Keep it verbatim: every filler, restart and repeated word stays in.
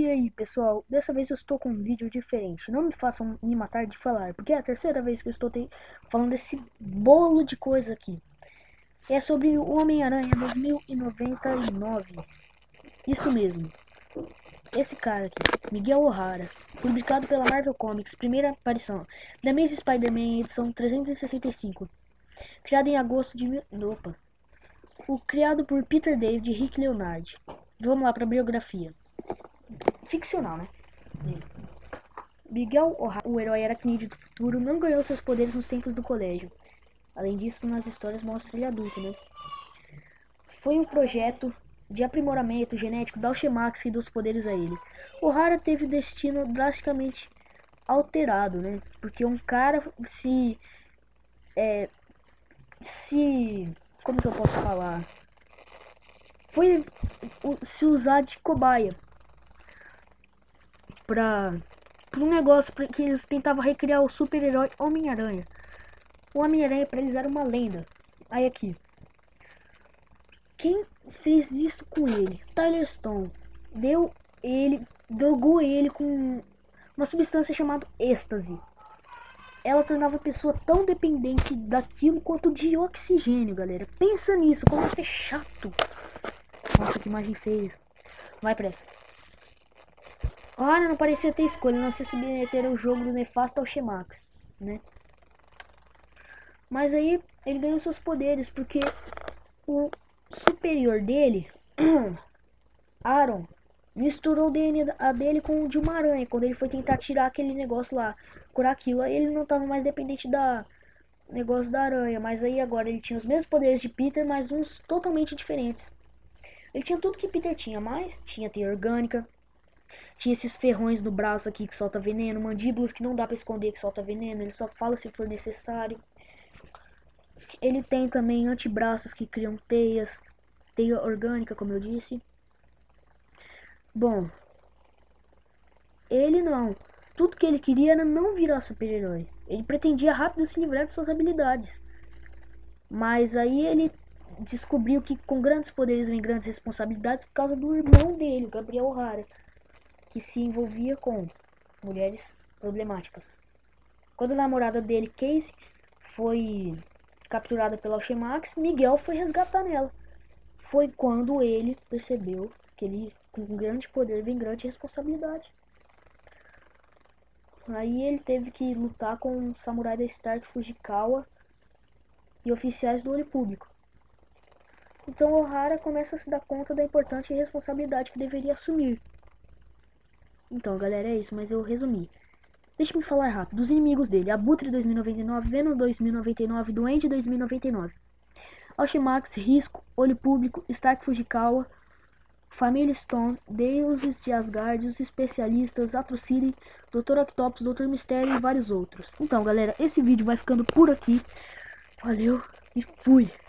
E aí pessoal, dessa vez eu estou com um vídeo diferente. Não me façam me matar de falar, porque é a terceira vez que eu estou te... falando desse bolo de coisa aqui. É sobre o Homem-Aranha dois mil e noventa e nove. Isso mesmo. Esse cara aqui, Miguel O'Hara, publicado pela Marvel Comics, primeira aparição. The Amazing Spider-Man, edição trezentos e sessenta e cinco. Criado em agosto de... Mil... Opa. O criado por Peter David e Rick Leonard. Vamos lá para a biografia. Ficcional, né? Miguel O'Hara, o herói aracnídeo do futuro, não ganhou seus poderes nos tempos do colégio. Além disso, nas histórias mostra ele adulto, né? Foi um projeto de aprimoramento genético da Alchemax que deu os poderes a ele. O'Hara teve o destino drasticamente alterado, né? Porque um cara se... É, se... Como que eu posso falar? Foi se usar de cobaia pra... um negócio que eles tentavam recriar o super-herói Homem-Aranha. O Homem-Aranha pra eles era uma lenda. Aí aqui. Quem fez isso com ele? Tyler Stone. Deu ele, drogou ele com uma substância chamada êxtase. Ela tornava a pessoa tão dependente daquilo quanto de oxigênio, galera. Pensa nisso, como ser chato. Nossa, que imagem feia. Vai pra essa. O'Hara não parecia ter escolha, não se submeter ao jogo do nefasto Alchemax, né? Mas aí ele ganhou seus poderes porque o superior dele, Aaron, misturou o D N A dele com o de uma aranha quando ele foi tentar tirar aquele negócio lá, curar aquilo. Aí ele não estava mais dependente da negócio da aranha, mas aí agora ele tinha os mesmos poderes de Peter, mas uns totalmente diferentes. Ele tinha tudo que Peter tinha, mas tinha teia orgânica. Tinha esses ferrões no braço aqui que solta veneno, mandíbulas que não dá pra esconder que solta veneno, ele só fala se for necessário. Ele tem também antebraços que criam teias, teia orgânica, como eu disse. Bom, ele não. Tudo que ele queria era não virar super-herói. Ele pretendia rápido se livrar de suas habilidades. Mas aí ele descobriu que com grandes poderes vem grandes responsabilidades por causa do irmão dele, o Gabriel O'Hara, que se envolvia com mulheres problemáticas. Quando a namorada dele, Casey, foi capturada pela Alchemax, Miguel foi resgatar nela. Foi quando ele percebeu que ele, com grande poder, vem grande responsabilidade. Aí ele teve que lutar com o samurai da Stark, Fujikawa, e oficiais do olho público. Então O'Hara começa a se dar conta da importante responsabilidade que deveria assumir. Então, galera, é isso, mas eu resumi. Deixa-me falar rápido. Os inimigos dele: Abutre dois mil e noventa e nove, Venom dois mil e noventa e nove, Duende dois mil e noventa e nove, Alchemax, Risco, Olho Público, Stark Fujikawa, Família Stone, Deuses de Asgard, os Especialistas, Atrocity, doutor Octopus, doutor Mistério e vários outros. Então, galera, esse vídeo vai ficando por aqui. Valeu e fui!